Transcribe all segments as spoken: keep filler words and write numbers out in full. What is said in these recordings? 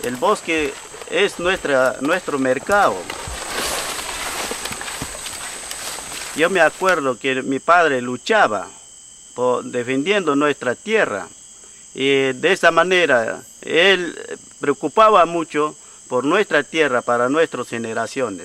El bosque es nuestra, nuestro mercado. Yo me acuerdo que mi padre luchaba por, defendiendo nuestra tierra y de esa manera él preocupaba mucho por nuestra tierra para nuestras generaciones.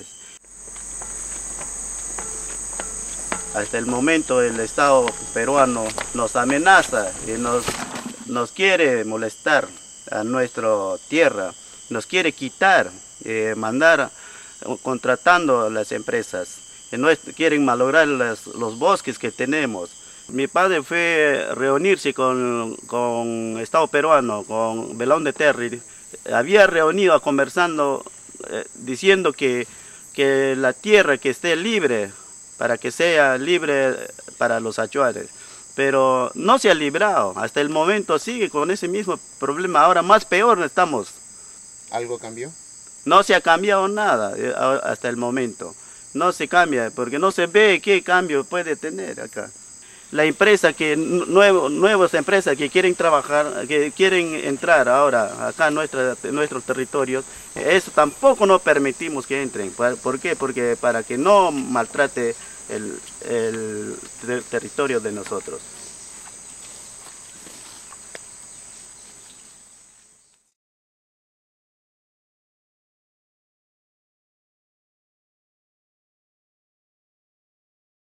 Hasta el momento el Estado peruano nos amenaza y nos, nos quiere molestar a nuestra tierra, nos quiere quitar, eh, mandar contratando a las empresas. No quieren malograr los, los bosques que tenemos. Mi padre fue a reunirse con, con el Estado peruano, con Belón de Terry. Había reunido, conversando, eh, diciendo que, que la tierra que esté libre, para que sea libre para los achuares. Pero no se ha librado, hasta el momento sigue con ese mismo problema, ahora más peor estamos. ¿Algo cambió? No se ha cambiado nada eh, hasta el momento. No se cambia, porque no se ve qué cambio puede tener acá. La empresa que, nuevo, nuevas empresas que quieren trabajar, que quieren entrar ahora acá en, nuestra, en nuestros territorios, eso tampoco no permitimos que entren. ¿Por qué? Porque para que no maltrate el, el territorio de nosotros.